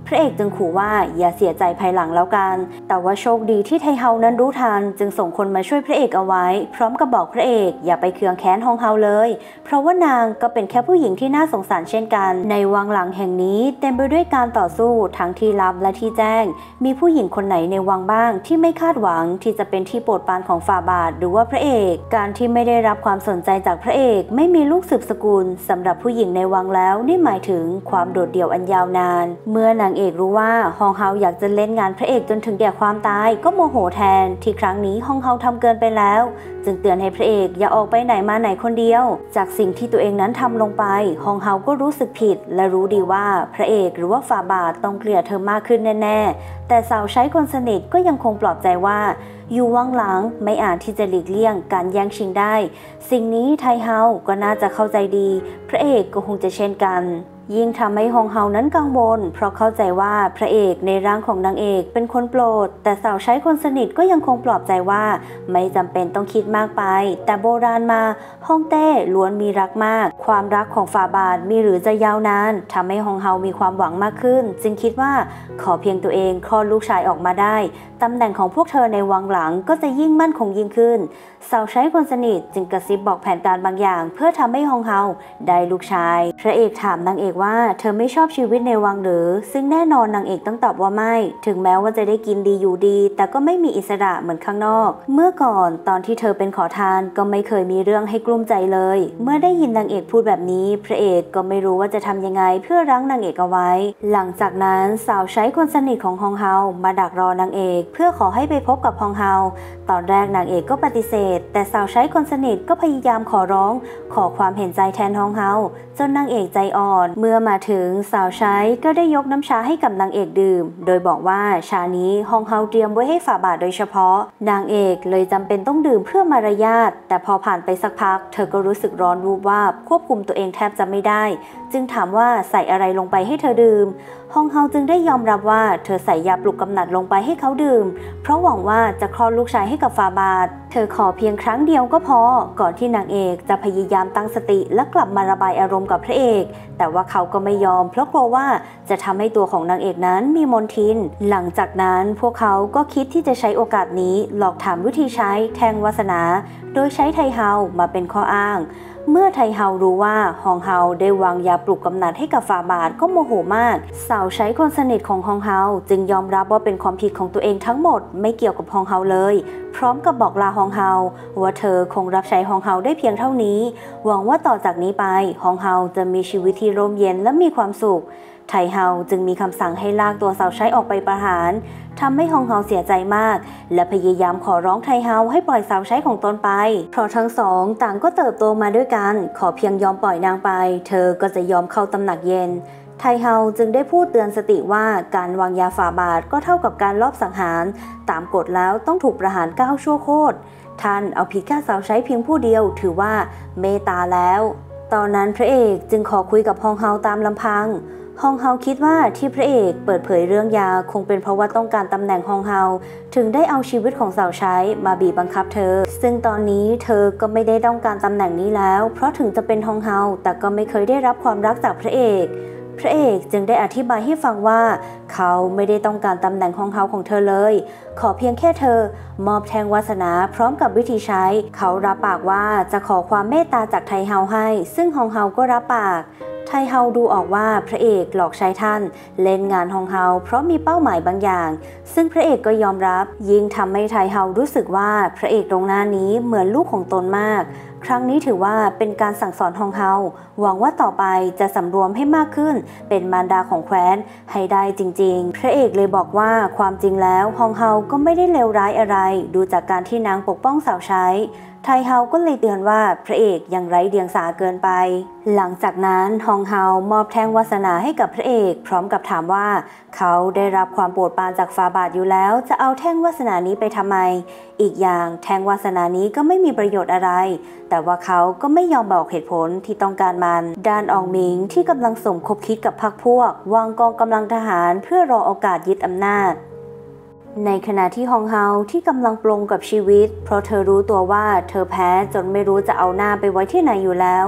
Speaker 1: พระเอกจึงขู่ว่าอย่าเสียใจภายหลังแล้วกันแต่ว่าโชคดีที่ไทเฮานั้นรู้ทันจึงส่งคนมาช่วยพระเอกเอาไว้พร้อมกับบอกพระเอกอย่าไปเคืองแค้นฮองเฮาเลยเพราะว่านางก็เป็นแค่ผู้หญิงที่น่าสงสารเช่นกันในวังหลังแห่งนี้เต็มไปด้วยการต่อสู้ทั้งที่ลับและที่แจ้งมีผู้หญิงคนไหนในวังบ้างที่ไม่คาดหวังที่จะเป็นที่โปรดปรานของฝ่าบาทหรือว่าพระเอกการที่ไม่ได้รับความสนใจจากพระเอกไม่มีลูกสืบสกุลสำหรับผู้หญิงในวังแล้วนี่หมายถึงความโดดเดี่ยวอันยาวนานเมื่อนางเอกรู้ว่าฮองเฮาอยากจะเล่นงานพระเอกจนถึงแก่ความตายก็โมโหแทนที่ครั้งนี้ฮองเฮาทำเกินไปแล้วจึงเตือนให้พระเอกอย่าออกไปไหนมาไหนคนเดียวจากสิ่งที่ตัวเองนั้นทำลงไปฮองเฮาก็รู้สึกผิดและรู้ดีว่าพระเอกหรือว่าฝ่าบาทต้องเกลียดเธอมากขึ้นแน่ๆแต่สาวใช้คนสนิทก็ยังคงปลอบใจว่าอยู่วังหลังไม่อาจที่จะหลีกเลี่ยงการแย่งชิงได้สิ่งนี้ไทเฮาก็น่าจะเข้าใจดีพระเอกก็คงจะเช่นกันยิ่งทำให้ฮองเฮานั้นกังวลเพราะเข้าใจว่าพระเอกในร่างของนางเอกเป็นคนโปรดแต่สาวใช้คนสนิทก็ยังคงปลอบใจว่าไม่จำเป็นต้องคิดมากไปแต่โบราณมาฮ่องเต้ล้วนมีรักมากความรักของฝ่าบาทมีหรือจะยาวนานทำให้ฮองเฮามีความหวังมากขึ้นจึงคิดว่าขอเพียงตัวเองคลอดลูกชายออกมาได้ตำแหน่งของพวกเธอในวังหลังก็จะยิ่งมั่นคงยิ่งขึ้นสาวใช้คนสนิทจึงกระซิบบอกแผนการบางอย่างเพื่อทำให้ฮองเฮาได้ลูกชายพระเอกถามนางเอกว่าเธอไม่ชอบชีวิตในวังหรือซึ่งแน่นอนนางเอกต้องตอบว่าไม่ถึงแม้ว่าจะได้กินดีอยู่ดีแต่ก็ไม่มีอิสระเหมือนข้างนอกเมื่อก่อนตอนที่เธอเป็นขอทานก็ไม่เคยมีเรื่องให้กลุ้มใจเลยเมื่อได้ยินนางเอกพูดแบบนี้พระเอกก็ไม่รู้ว่าจะทำยังไงเพื่อรั้งนางเอกเอาไว้หลังจากนั้นสาวใช้คนสนิทของฮองเฮามาดักรอนางเอกเพื่อขอให้ไปพบกับฮองเฮาตอนแรกนางเอกก็ปฏิเสธแต่สาวใช้คนสนิทก็พยายามขอร้องขอความเห็นใจแทนฮองเฮาจนนางเอกใจอ่อนเมื่อมาถึงสาวใช้ก็ได้ยกน้ำชาให้กับนางเอกดื่มโดยบอกว่าชานี้ฮองเฮาเตรียมไว้ให้ฝ่าบาทโดยเฉพาะนางเอกเลยจำเป็นต้องดื่มเพื่อมารยาทแต่พอผ่านไปสักพักเธอก็รู้สึกร้อนวูบวาบควบคุมตัวเองแทบจะไม่ได้จึงถามว่าใส่อะไรลงไปให้เธอดื่มฮองเฮาจึงได้ยอมรับว่าเธอใส่ยาปลุกกำหนัดลงไปให้เขาดื่มเพราะหวังว่าจะคลอดลูกชายให้กับฝ่าบาทเธอขอเพียงครั้งเดียวก็พอก่อนที่นางเอกจะพยายามตั้งสติและกลับมาระบายอารมณ์กับพระเอกแต่ว่าเขาก็ไม่ยอมเพราะกลัวว่าจะทำให้ตัวของนางเอกนั้นมีมนทินหลังจากนั้นพวกเขาก็คิดที่จะใช้โอกาสนี้หลอกถามวิธีใช้แทงวาสนาโดยใช้ไทเฮามาเป็นข้ออ้างเมื่อไทเฮารู้ว่าฮองเฮาได้วางยาปลุกกำนัดให้กับฝ่าบาทก็โมโหมากสาวใช้คนสนิทของฮองเฮาจึงยอมรับว่าเป็นความผิดของตัวเองทั้งหมดไม่เกี่ยวกับฮองเฮาเลยพร้อมกับบอกลาฮองเฮาว่าเธอคงรับใช้ฮองเฮาได้เพียงเท่านี้หวังว่าต่อจากนี้ไปฮองเฮาจะมีชีวิตที่ร่มเย็นและมีความสุขไทเฮาจึงมีคำสั่งให้ลากตัวสาวใช้ออกไปประหารทำให้ฮองเฮาเสียใจมากและพยายามขอร้องไทเฮาให้ปล่อยสาวใช้ของตนไปเพราะทั้งสองต่างก็เติบโตมาด้วยกันขอเพียงยอมปล่อยนางไปเธอก็จะยอมเข้าตำหนักเย็นไทเฮาจึงได้พูดเตือนสติว่าการวางยาฝ่าบาทก็เท่ากับการลอบสังหารตามกฎแล้วต้องถูกประหารเก้าชั่วโคตรท่านเอาผิดแค่สาวใช้เพียงผู้เดียวถือว่าเมตตาแล้วตอนนั้นพระเอกจึงขอคุยกับฮองเฮาตามลำพังฮองเฮาคิดว่าที่พระเอกเปิดเผยเรื่องยาคงเป็นเพราะว่าต้องการตำแหน่งฮองเฮาถึงได้เอาชีวิตของสาวใช้มาบีบบังคับเธอซึ่งตอนนี้เธอก็ไม่ได้ต้องการตำแหน่งนี้แล้วเพราะถึงจะเป็นฮองเฮาแต่ก็ไม่เคยได้รับความรักจากพระเอกพระเอกจึงได้อธิบายให้ฟังว่าเขาไม่ได้ต้องการตำแหน่งฮองเฮาของเธอเลยขอเพียงแค่เธอมอบแทงวาสนาพร้อมกับวิธีใช้เขารับปากว่าจะขอความเมตตาจากไทเฮาให้ซึ่งฮองเฮาก็รับปากไทเฮาดูออกว่าพระเอกหลอกใช้ท่านเล่นงานฮองเฮาเพราะมีเป้าหมายบางอย่างซึ่งพระเอกก็ยอมรับยิ่งทำให้ไทเฮารู้สึกว่าพระเอกตรงหน้านี้เหมือนลูกของตนมากครั้งนี้ถือว่าเป็นการสั่งสอนฮองเฮาหวังว่าต่อไปจะสำรวมให้มากขึ้นเป็นมารดาของแคว้นให้ได้จริงๆพระเอกเลยบอกว่าความจริงแล้วฮองเฮาก็ไม่ได้เลวร้ายอะไรดูจากการที่นางปกป้องสาวใช้ไทเฮาก็เลยเตือนว่าพระเอกยังไร้เดียงสาเกินไปหลังจากนั้นฮองเฮามอบแท่งวาสนาให้กับพระเอกพร้อมกับถามว่าเขาได้รับความโปรดปรานจากฝ่าบาทอยู่แล้วจะเอาแท่งวาสนานี้ไปทำไมอีกอย่างแท่งวาสนานี้ก็ไม่มีประโยชน์อะไรแต่ว่าเขาก็ไม่ยอมบอกเหตุผลที่ต้องการมันด้านอองหมิงที่กำลังสมคบคิดกับพรรคพวกวางกองกำลังทหารเพื่อรอโอกาสยึดอำนาจในขณะที่ฮองเฮาที่กำลังปลงกับชีวิตเพราะเธอรู้ตัวว่าเธอแพ้จนไม่รู้จะเอาหน้าไปไว้ที่ไหนอยู่แล้วพ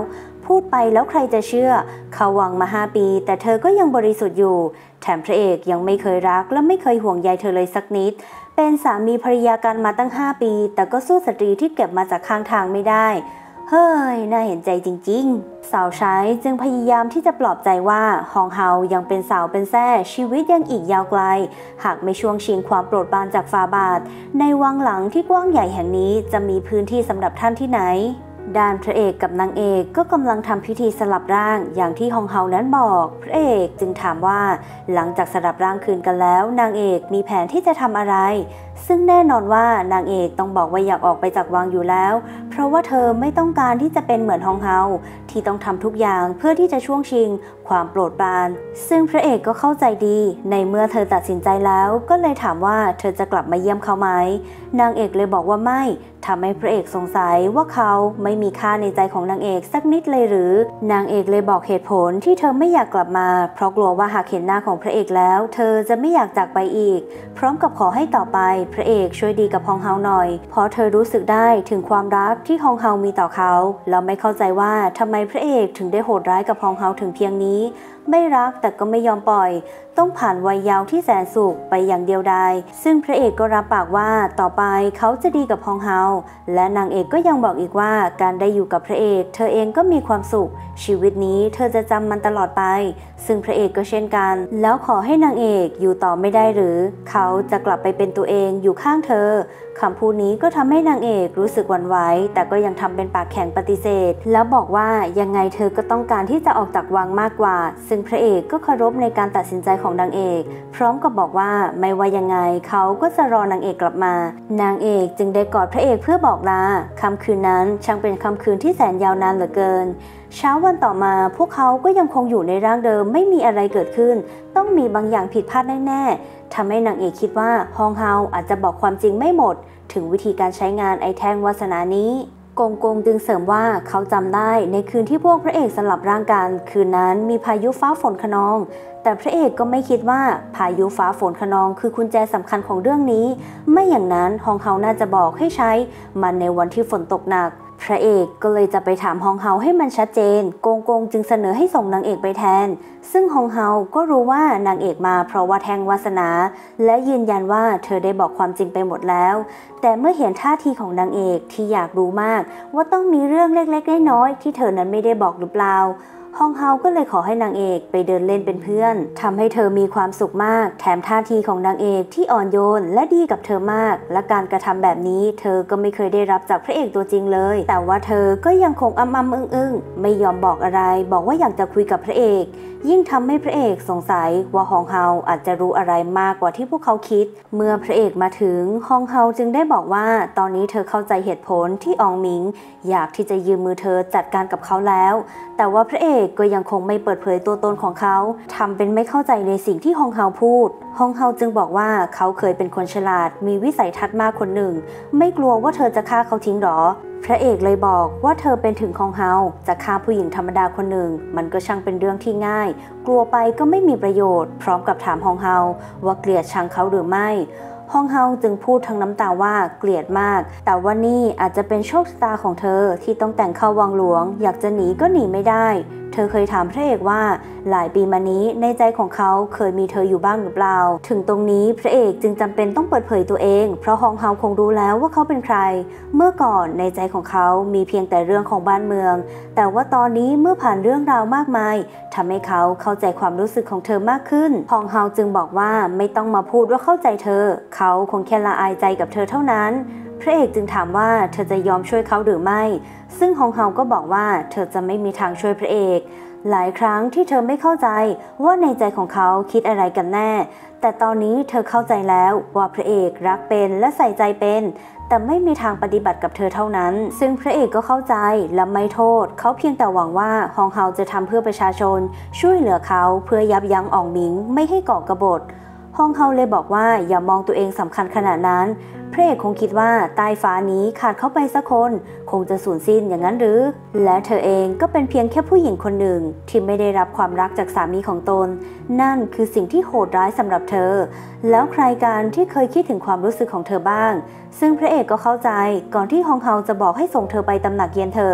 Speaker 1: พูดไปแล้วใครจะเชื่อเขาหวังมาห้าปีแต่เธอก็ยังบริสุทธิ์อยู่แถมพระเอกยังไม่เคยรักและไม่เคยห่วงใยเธอเลยสักนิดเป็นสามีภรรยากันมาตั้งห้าปีแต่ก็สู้สตรีที่เก็บมาจากข้างทางไม่ได้เฮ้ยน่าเห็นใจจริงๆสาวใช้จึงพยายามที่จะปลอบใจว่าฮองเฮายังเป็นสาวเป็นแซ่ชีวิตยังอีกยาวไกลหากไม่ช่วงชิงความโปรดปรานจากฟาบาทในวังหลังที่กว้างใหญ่แห่งนี้จะมีพื้นที่สำหรับท่านที่ไหนด้านพระเอกกับนางเอกก็กำลังทำพิธีสลับร่างอย่างที่ฮองเฮานั้นบอกพระเอกจึงถามว่าหลังจากสลับร่างคืนกันแล้วนางเอกมีแผนที่จะทำอะไรซึ่งแน่นอนว่านางเอกต้องบอกว่าอยากออกไปจากวังอยู่แล้วเพราะว่าเธอไม่ต้องการที่จะเป็นเหมือนฮองเฮาที่ต้องทำทุกอย่างเพื่อที่จะช่วงชิงความโปรดปรานซึ่งพระเอกก็เข้าใจดีในเมื่อเธอตัดสินใจแล้วก็เลยถามว่าเธอจะกลับมาเยี่ยมเขาไหมนางเอกเลยบอกว่าไม่ทำให้พระเอกสงสัยว่าเขาไม่มีค่าในใจของนางเอกสักนิดเลยหรือนางเอกเลยบอกเหตุผลที่เธอไม่อยากกลับมาเพราะกลัวว่าหากเห็นหน้าของพระเอกแล้วเธอจะไม่อยากจากไปอีกพร้อมกับขอให้ต่อไปพระเอกช่วยดีกับฮองเฮาหน่อยเพราะเธอรู้สึกได้ถึงความรักที่ฮองเฮามีต่อเขาแล้วไม่เข้าใจว่าทำไมพระเอกถึงได้โหดร้ายกับฮองเฮาถึงเพียงนี้ไม่รักแต่ก็ไม่ยอมปล่อยต้องผ่านวัยเยาว์ที่แสนสุขไปอย่างเดียวดายซึ่งพระเอกก็รับปากว่าต่อไปเขาจะดีกับฮองเฮาและนางเอกก็ยังบอกอีกว่าการได้อยู่กับพระเอกเธอเองก็มีความสุขชีวิตนี้เธอจะจำมันตลอดไปซึ่งพระเอกก็เช่นกันแล้วขอให้นางเอกอยู่ต่อไม่ได้หรือเขาจะกลับไปเป็นตัวเองอยู่ข้างเธอคำพูดนี้ก็ทำให้นางเอกรู้สึกหวั่นไหวแต่ก็ยังทำเป็นปากแข็งปฏิเสธแล้วบอกว่ายังไงเธอก็ต้องการที่จะออกจากวังมากกว่าซึ่งพระเอกก็เคารพในการตัดสินใจของนางเอกพร้อมกับบอกว่าไม่ว่ายังไงเขาก็จะรอนางเอกกลับมานางเอกจึงได้กอดพระเอกเพื่อบอกลาค่ำคืนนั้นช่างเป็นค่ำคืนที่แสนยาวนานเหลือเกินเช้าวันต่อมาพวกเขาก็ยังคงอยู่ในร่างเดิมไม่มีอะไรเกิดขึ้นต้องมีบางอย่างผิดพลาดแน่ๆทำให้นางเอกคิดว่าฮองเฮาอาจจะบอกความจริงไม่หมดถึงวิธีการใช้งานไอ้แท่งวาสนานี้กงกงจึงเสริมว่าเขาจำได้ในคืนที่พวกพระเอกสลับร่างกันคืนนั้นมีพายุฟ้าฝนคะนองแต่พระเอกก็ไม่คิดว่าพายุฟ้าฝนคะนองคือกุญแจสำคัญของเรื่องนี้ไม่อย่างนั้นฮองเฮาน่าจะบอกให้ใช้มันในวันที่ฝนตกหนักพระเอกก็เลยจะไปถามฮองเฮาให้มันชัดเจนกงกงจึงเสนอให้ส่งนางเอกไปแทนซึ่งฮองเฮาก็รู้ว่านางเอกมาเพราะว่าแทงวาสนาและยืนยันว่าเธอได้บอกความจริงไปหมดแล้วแต่เมื่อเห็นท่าทีของนางเอกที่อยากรู้มากว่าต้องมีเรื่องเล็กๆน้อยๆที่เธอนั้นไม่ได้บอกหรือเปล่าฮองเฮาก็เลยขอให้นางเอกไปเดินเล่นเป็นเพื่อนทำให้เธอมีความสุขมากแถมท่าทีของนางเอกที่อ่อนโยนและดีกับเธอมากและการกระทำแบบนี้เธอก็ไม่เคยได้รับจากพระเอกตัวจริงเลยแต่ว่าเธอก็ยังคงอ้ำๆอึ้งๆไม่ยอมบอกอะไรบอกว่าอยากจะคุยกับพระเอกยิ่งทำให้พระเอกสงสัยว่าฮองเฮาอาจจะรู้อะไรมากกว่าที่พวกเขาคิดเมื่อพระเอกมาถึงฮองเฮาจึงได้บอกว่าตอนนี้เธอเข้าใจเหตุผลที่อองหมิงอยากที่จะยืมมือเธอจัดการกับเขาแล้วแต่ว่าพระเอกก็ยังคงไม่เปิดเผยตัวตนของเขาทำเป็นไม่เข้าใจในสิ่งที่ฮองเฮาพูดฮองเฮาจึงบอกว่าเขาเคยเป็นคนฉลาดมีวิสัยทัศน์มากคนหนึ่งไม่กลัวว่าเธอจะฆ่าเขาทิ้งหรอพระเอกเลยบอกว่าเธอเป็นถึงฮองเฮาจะฆ่าผู้หญิงธรรมดาคนหนึ่งมันก็ช่างเป็นเรื่องที่ง่ายกลัวไปก็ไม่มีประโยชน์พร้อมกับถามฮองเฮาว่าเกลียดชังเขาหรือไม่ฮองเฮาจึงพูดทั้งน้ำตาว่าเกลียดมากแต่ว่านี่อาจจะเป็นโชคชะตาของเธอที่ต้องแต่งเข้าวังหลวงอยากจะหนีก็หนีไม่ได้เธอเคยถามพระเอกว่าหลายปีมานี้ในใจของเขาเคยมีเธออยู่บ้างหรือเปล่าถึงตรงนี้พระเอกจึงจำเป็นต้องเปิดเผยตัวเองเพราะฮองเฮาคงรู้แล้วว่าเขาเป็นใครเมื่อก่อนในใจของเขามีเพียงแต่เรื่องของบ้านเมืองแต่ว่าตอนนี้เมื่อผ่านเรื่องราวมากมายทำให้เขาเข้าใจความรู้สึกของเธอมากขึ้นฮองเฮาจึงบอกว่าไม่ต้องมาพูดว่าเข้าใจเธอเขาคงแค่ละอายใจกับเธอเท่านั้นพระเอกจึงถามว่าเธอจะยอมช่วยเขาหรือไม่ซึ่งฮองเฮาก็บอกว่าเธอจะไม่มีทางช่วยพระเอกหลายครั้งที่เธอไม่เข้าใจว่าในใจของเขาคิดอะไรกันแน่แต่ตอนนี้เธอเข้าใจแล้วว่าพระเอกรักเป็นและใส่ใจเป็นแต่ไม่มีทางปฏิบัติกับเธอเท่านั้นซึ่งพระเอกก็เข้าใจและไม่โทษเขาเพียงแต่หวังว่าฮองเฮาจะทำเพื่อประชาชนช่วยเหลือเขาเพื่อยับยั้งอ่องหมิงไม่ให้ก่อกบฏฮองเฮาเลยบอกว่าอย่ามองตัวเองสำคัญขนาดนั้นพระเอกคงคิดว่าใต้ฟ้านี้ขาดเขาไปสักคนคงจะสูญสิ้นอย่างนั้นหรือและเธอเองก็เป็นเพียงแค่ผู้หญิงคนหนึ่งที่ไม่ได้รับความรักจากสามีของตนนั่นคือสิ่งที่โหดร้ายสำหรับเธอแล้วใครกันที่เคยคิดถึงความรู้สึกของเธอบ้างซึ่งพระเอกก็เข้าใจก่อนที่ฮองเฮาจะบอกให้ส่งเธอไปตำหนักเยียนเถอะ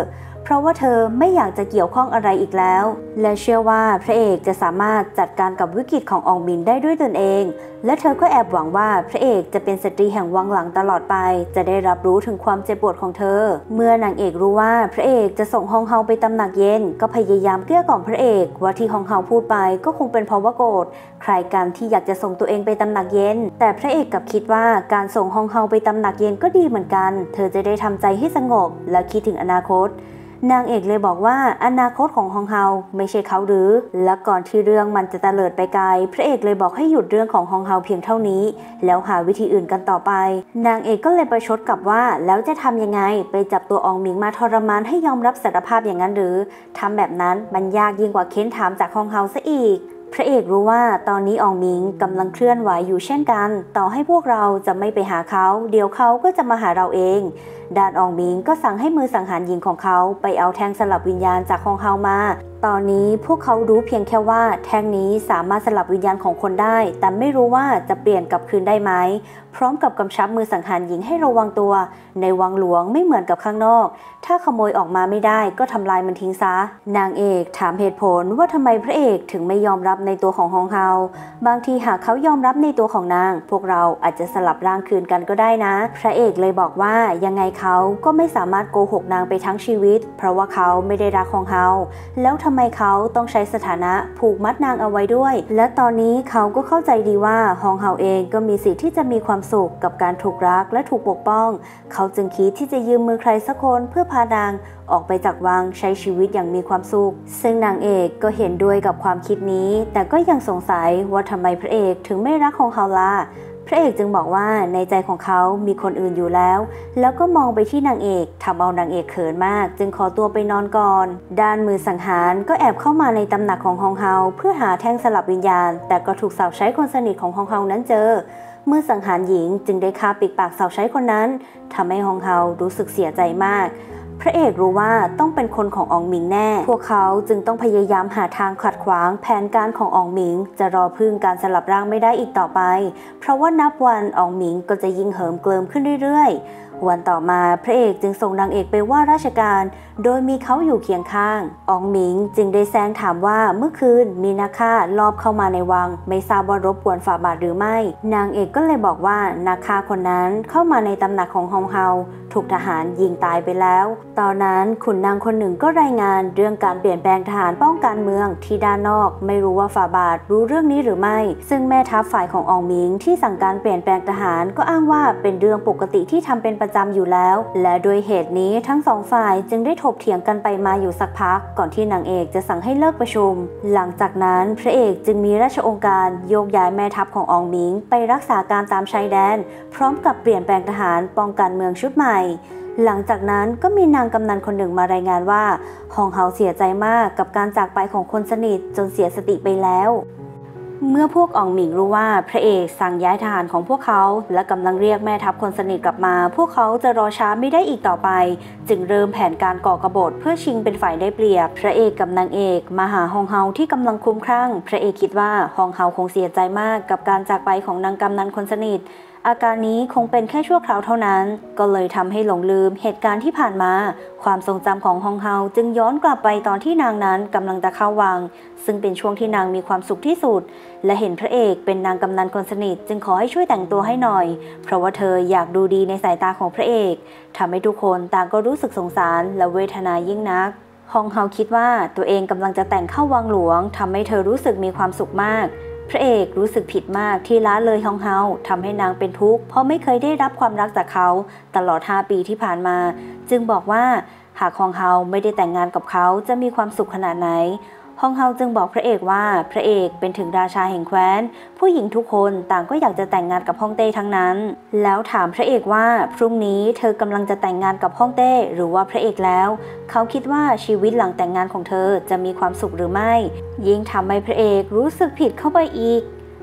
Speaker 1: เพราะว่าเธอไม่อยากจะเกี่ยวข้องอะไรอีกแล้วและเชื่อว่าพระเอกจะสามารถจัดการกับวิกฤตของอองมินได้ด้วยตนเองและเธอก็แอบหวังว่าพระเอกจะเป็นสตรีแห่งวังหลังตลอดไปจะได้รับรู้ถึงความเจ็บปวดของเธอเมื่อนางเอกรู้ว่าพระเอกจะส่งฮองเฮาไปตำหนักเย็นก็พยายามเกลี้ยกล่อมพระเอกว่าที่ฮองเฮาพูดไปก็คงเป็นเพราะว่าโกรธใครกันที่อยากจะส่งตัวเองไปตำหนักเย็นแต่พระเอกกลับคิดว่าการส่งฮองเฮาไปตำหนักเย็นก็ดีเหมือนกันเธอจะได้ทำใจให้สงบและคิดถึงอนาคตนางเอกเลยบอกว่าอนาคตของฮองเฮาไม่ใช่เขาหรือและก่อนที่เรื่องมันจะเตลิดไปไกลพระเอกเลยบอกให้หยุดเรื่องของฮองเฮาเพียงเท่านี้แล้วหาวิธีอื่นกันต่อไปนางเอกก็เลยประชดกับว่าแล้วจะทำยังไงไปจับตัวอองหมิงมาทรมานให้ยอมรับสารภาพอย่างนั้นหรือทำแบบนั้นมันยากยิ่งกว่าเค้นถามจากฮองเฮาซะอีกพระเอกรู้ว่าตอนนี้อองหมิงกำลังเคลื่อนไหวอยู่เช่นกันต่อให้พวกเราจะไม่ไปหาเขาเดี๋ยวเขาก็จะมาหาเราเองด้านอองหมิงก็สั่งให้มือสังหารหญิงของเขาไปเอาแท่งสลับวิญญาณจากฮองเฮามาตอนนี้พวกเขารู้เพียงแค่ว่าแท่งนี้สามารถสลับวิญญาณของคนได้แต่ไม่รู้ว่าจะเปลี่ยนกลับคืนได้ไหมพร้อมกับกำชับมือสังหารหญิงให้ระวังตัวในวังหลวงไม่เหมือนกับข้างนอกถ้าขโมยออกมาไม่ได้ก็ทำลายมันทิ้งซะนางเอกถามเหตุผลว่าทำไมพระเอกถึงไม่ยอมรับในตัวของฮองเฮาบางทีหากเขายอมรับในตัวของนางพวกเราอาจจะสลับร่างคืนกันก็ได้นะพระเอกเลยบอกว่ายังไงเขาก็ไม่สามารถโกหกนางไปทั้งชีวิตเพราะว่าเขาไม่ได้รักฮองเฮาแล้วทำไมเขาต้องใช้สถานะผูกมัดนางเอาไว้ด้วยและตอนนี้เขาก็เข้าใจดีว่าฮองเฮาเองก็มีสิทธิ์ที่จะมีความสุขกับการถูกรักและถูกปกป้องเขาจึงคิดที่จะยืมมือใครสักคนเพื่อพานางออกไปจากวังใช้ชีวิตอย่างมีความสุขซึ่งนางเอกก็เห็นด้วยกับความคิดนี้แต่ก็ยังสงสัยว่าทำไมพระเอกถึงไม่รักฮองเฮาล่ะพระเอกจึงบอกว่าในใจของเขามีคนอื่นอยู่แล้วแล้วก็มองไปที่นางเอกทำเอานางเอกเขินมากจึงขอตัวไปนอนก่อนด้านมือสังหารก็แอบเข้ามาในตำหนักของฮองเฮาเพื่อหาแท่งสลับวิญญาณแต่ก็ถูกสาวใช้คนสนิทของฮองเฮานั้นเจอเมื่อสังหารหญิงจึงได้ฆ่าปิดปากสาวใช้คนนั้นทำให้ฮองเฮารู้สึกเสียใจมากพระเอกรู้ว่าต้องเป็นคนของอองหมิงแน่พวกเขาจึงต้องพยายามหาทางขัดขวางแผนการของอองหมิงจะรอพึ่งการสลับร่างไม่ได้อีกต่อไปเพราะว่านับวันอองหมิงก็จะยิ่งเหิมเกริมขึ้นเรื่อยๆวันต่อมาพระเอกจึงส่งนางเอกไปว่าราชการโดยมีเขาอยู่เคียงข้างอองหมิงจึงได้แซงถามว่าเมื่อคืนมีนักฆ่าลอบเข้ามาในวังไม่ทราบว่ารบกวนฝ่าบาทหรือไม่นางเอกก็เลยบอกว่านักฆ่าคนนั้นเข้ามาในตำหนักของฮองเฮาถูกทหารยิงตายไปแล้วตอนนั้นขุนนางคนหนึ่งก็รายงานเรื่องการเปลี่ยนแปลงทหารป้องกันเมืองที่ด้านนอกไม่รู้ว่าฝ่าบาทรู้เรื่องนี้หรือไม่ซึ่งแม่ทัพฝ่ายของอองหมิงที่สั่งการเปลี่ยนแปลงทหารก็อ้างว่าเป็นเรื่องปกติที่ทำเป็นประจำอยู่แล้วและโดยเหตุนี้ทั้งสองฝ่ายจึงได้ถกเถียงกันไปมาอยู่สักพักก่อนที่นางเอกจะสั่งให้เลิกประชุมหลังจากนั้นพระเอกจึงมีราชองค์การโยกย้ายแม่ทัพของอองหมิงไปรักษาการตามชายแดนพร้อมกับเปลี่ยนแปลงทหารป้องกันเมืองชุดใหม่หลังจากนั้นก็มีนางกำนันคนหนึ่งมารายงานว่าฮองเฮาเสียใจมากกับการจากไปของคนสนิทจนเสียสติไปแล้วเมื่อพวกอองหมิงรู้ว่าพระเอกสั่งย้ายทหารของพวกเขาและกำลังเรียกแม่ทัพคนสนิทกลับมาพวกเขาจะรอช้าไม่ได้อีกต่อไปจึงเริ่มแผนการก่อกบฏเพื่อชิงเป็นฝ่ายได้เปรียบพระเอกกับนางเอกมาหาฮองเฮาที่กำลังคลุ้มคลั่งพระเอกคิดว่าฮองเฮาคงเสียใจมากกับการจากไปของนางกำนันคนสนิทอาการนี้คงเป็นแค่ชั่วคราวเท่านั้นก็เลยทำให้หลงลืมเหตุการณ์ที่ผ่านมาความทรงจำของฮองเฮาจึงย้อนกลับไปตอนที่นางนั้นกำลังจะเข้าวังซึ่งเป็นช่วงที่นางมีความสุขที่สุดและเห็นพระเอกเป็นนางกำนันคนสนิทจึงขอให้ช่วยแต่งตัวให้หน่อยเพราะว่าเธออยากดูดีในสายตาของพระเอกทำให้ทุกคนต่างก็รู้สึกสงสารและเวทนายิ่งนักฮองเฮาคิดว่าตัวเองกำลังจะแต่งเข้าวังหลวงทำให้เธอรู้สึกมีความสุขมากพระเอกรู้สึกผิดมากที่ละเลยฮองเฮาทำให้นางเป็นทุกข์เพราะไม่เคยได้รับความรักจากเขาตลอดห้าปีที่ผ่านมาจึงบอกว่าหากฮองเฮาไม่ได้แต่งงานกับเขาจะมีความสุขขนาดไหนฮองเฮาจึงบอกพระเอกว่าพระเอกเป็นถึงราชาแห่งแคว้นผู้หญิงทุกคนต่างก็อยากจะแต่งงานกับฮ่องเต้ทั้งนั้นแล้วถามพระเอกว่าพรุ่งนี้เธอกำลังจะแต่งงานกับฮ่องเต้หรือว่าพระเอกแล้วเขาคิดว่าชีวิตหลังแต่งงานของเธอจะมีความสุขหรือไม่ยิ่งทำให้พระเอกรู้สึกผิดเข้าไปอีก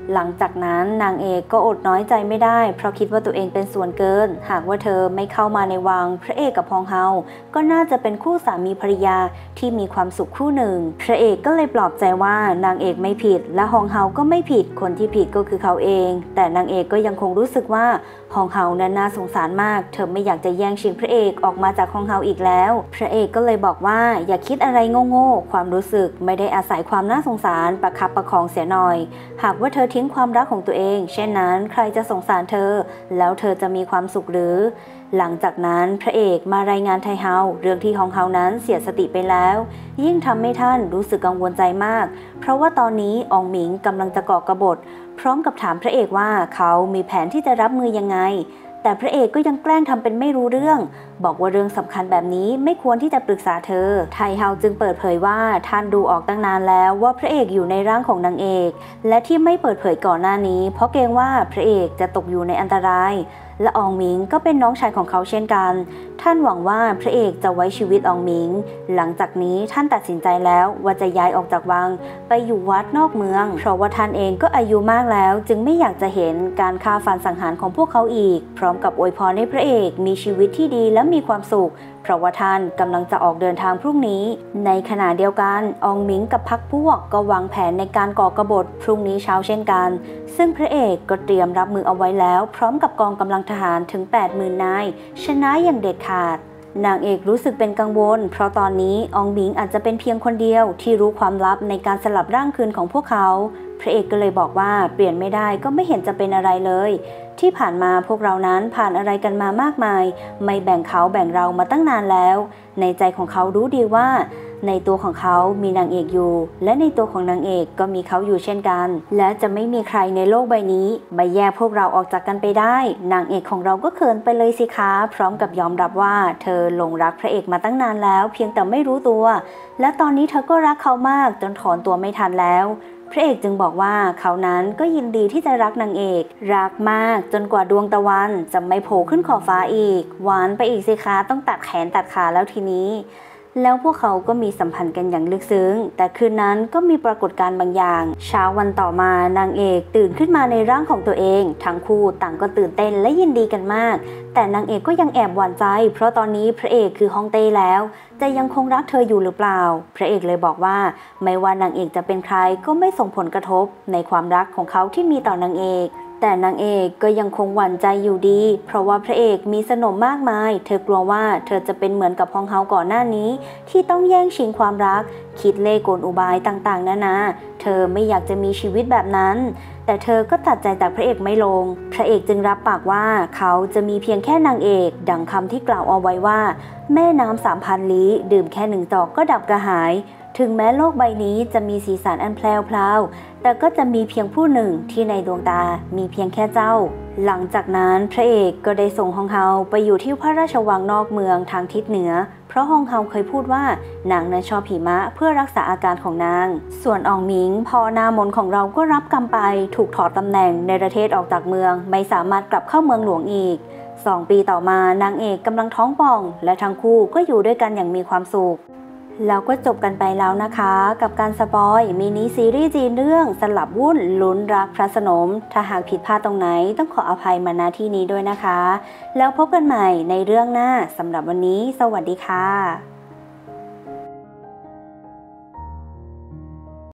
Speaker 1: หลังจากนั้นนางเอกก็อดน้อยใจไม่ได้เพราะคิดว่าตัวเองเป็นส่วนเกินหากว่าเธอไม่เข้ามาในวังพระเอกกับฮองเฮาก็น่าจะเป็นคู่สามีภรรยาที่มีความสุขคู่หนึ่งพระเอกก็เลยปลอบใจว่านางเอกไม่ผิดและฮองเฮาก็ไม่ผิดคนที่ผิดก็คือเขาเองแต่นางเอกก็ยังคงรู้สึกว่าฮองเฮานั้นน่าสงสารมากเธอไม่อยากจะแย่งชิงพระเอกออกมาจากฮองเฮาอีกแล้วพระเอกก็เลยบอกว่าอย่าคิดอะไรโง่ๆความรู้สึกไม่ได้อาศัยความน่าสงสารประคับประคองเสียหน่อยหากว่าเธอทิ้งความรักของตัวเองเช่นนั้นใครจะสงสารเธอแล้วเธอจะมีความสุขหรือหลังจากนั้นพระเอกมารายงานไทเฮาเรื่องที่ฮองเฮานั้นเสียสติไปแล้วยิ่งทำให้ท่านรู้สึกกังวลใจมากเพราะว่าตอนนี้อองหมิงกำลังจะก่อกบฏพร้อมกับถามพระเอกว่าเขามีแผนที่จะรับมือยังไงแต่พระเอกก็ยังแกล้งทำเป็นไม่รู้เรื่องบอกว่าเรื่องสำคัญแบบนี้ไม่ควรที่จะปรึกษาเธอไทเฮาจึงเปิดเผยว่าท่านดูออกตั้งนานแล้วว่าพระเอกอยู่ในร่างของนางเอกและที่ไม่เปิดเผยก่อนหน้านี้เพราะเกรงว่าพระเอกจะตกอยู่ในอันตรายและอองหมิงก็เป็นน้องชายของเขาเช่นกันท่านหวังว่าพระเอกจะไว้ชีวิตอองหมิงหลังจากนี้ท่านตัดสินใจแล้วว่าจะย้ายออกจากวังไปอยู่วัดนอกเมืองเพราะว่าท่านเองก็อายุมากแล้วจึงไม่อยากจะเห็นการฆ่าฟันสังหารของพวกเขาอีกพร้อมกับอวยพรให้พระเอกมีชีวิตที่ดีและมีความสุขเพราะว่าท่านกำลังจะออกเดินทางพรุ่งนี้ในขณะเดียวกันอองหมิงกับพรรคพวกก็วางแผนในการก่อกบฏพรุ่งนี้เช้าเช่นกันซึ่งพระเอกก็เตรียมรับมือเอาไว้แล้วพร้อมกับกองกำลังทหารถึง แปดหมื่น นายชนะอย่างเด็ดขาดนางเอกรู้สึกเป็นกังวลเพราะตอนนี้อองหมิงอาจจะเป็นเพียงคนเดียวที่รู้ความลับในการสลับร่างคืนของพวกเขาพระเอกก็เลยบอกว่าเปลี่ยนไม่ได้ก็ไม่เห็นจะเป็นอะไรเลยที่ผ่านมาพวกเรานั้นผ่านอะไรกันมามากมายไม่แบ่งเขาแบ่งเรามาตั้งนานแล้วในใจของเขารู้ดีว่าในตัวของเขามีนางเอกอยู่และในตัวของนางเอกก็มีเขาอยู่เช่นกันและจะไม่มีใครในโลกใบนี้มาแยกพวกเราออกจากกันไปได้นางเอกของเราก็เขินไปเลยสิคะพร้อมกับยอมรับว่าเธอหลงรักพระเอกมาตั้งนานแล้วเพียงแต่ไม่รู้ตัวและตอนนี้เธอก็รักเขามากจนถอนตัวไม่ทันแล้วพระเอกจึงบอกว่าเขานั้นก็ยินดีที่จะรักนางเอกรักมากจนกว่าดวงตะวันจะไม่โผล่ขึ้นขอบฟ้าอีกหวานไปอีกสิคะต้องตัดแขนตัดขาแล้วทีนี้แล้วพวกเขาก็มีสัมพันธ์กันอย่างลึกซึ้งแต่คืนนั้นก็มีปรากฏการณ์บางอย่างเช้าวันต่อมานางเอกตื่นขึ้นมาในร่างของตัวเองทั้งคู่ต่างก็ตื่นเต้นและยินดีกันมากแต่นางเอกก็ยังแอบหวั่นใจเพราะตอนนี้พระเอกคือฮ่องเต้แล้วจะยังคงรักเธออยู่หรือเปล่าพระเอกเลยบอกว่าไม่ว่านางเอกจะเป็นใครก็ไม่ส่งผลกระทบในความรักของเขาที่มีต่อนางเอกแต่นางเอกก็ยังคงหวั่นใจอยู่ดีเพราะว่าพระเอกมีสนมมากมายเธอกลัวว่าเธอจะเป็นเหมือนกับฮองเฮาก่อนหน้านี้ที่ต้องแย่งชิงความรักคิดเล่ห์กลอุบายต่างๆนานาเธอไม่อยากจะมีชีวิตแบบนั้นแต่เธอก็ตัดใจจากพระเอกไม่ลงพระเอกจึงรับปากว่าเขาจะมีเพียงแค่นางเอกดังคำที่กล่าวเอาไว้ว่าแม่น้ำสามพันลี้ดื่มแค่หนึ่งจอกก็ดับกระหายถึงแม้โลกใบนี้จะมีสีสันอันแพรวพราวแต่ก็จะมีเพียงผู้หนึ่งที่ในดวงตามีเพียงแค่เจ้าหลังจากนั้นพระเอกก็ได้ส่งฮองเฮาไปอยู่ที่พระราชวังนอกเมืองทางทิศเหนือเพราะฮองเฮาเคยพูดว่านางนั้นชอบหิมะเพื่อรักษาอาการของนางส่วนอองหมิงพ่อหน้ามนของเราก็รับกรรมไปถูกถอดตำแหน่งในประเทศออกจากเมืองไม่สามารถกลับเข้าเมืองหลวงอีกสองปีต่อมานางเอกกำลังท้องป่องและทั้งคู่ก็อยู่ด้วยกันอย่างมีความสุขแล้วก็จบกันไปแล้วนะคะกับการสปอยมินิซีรีส์จีนเรื่องสลับวุ่นลุ้นรักพระสนมถ้าหากผิดพลาดตรงไหนต้องขออภัยมาณที่นี้ด้วยนะคะแล้วพบกันใหม่ในเรื่องหน้าสำหรับวันนี้สวัสดีค่ะ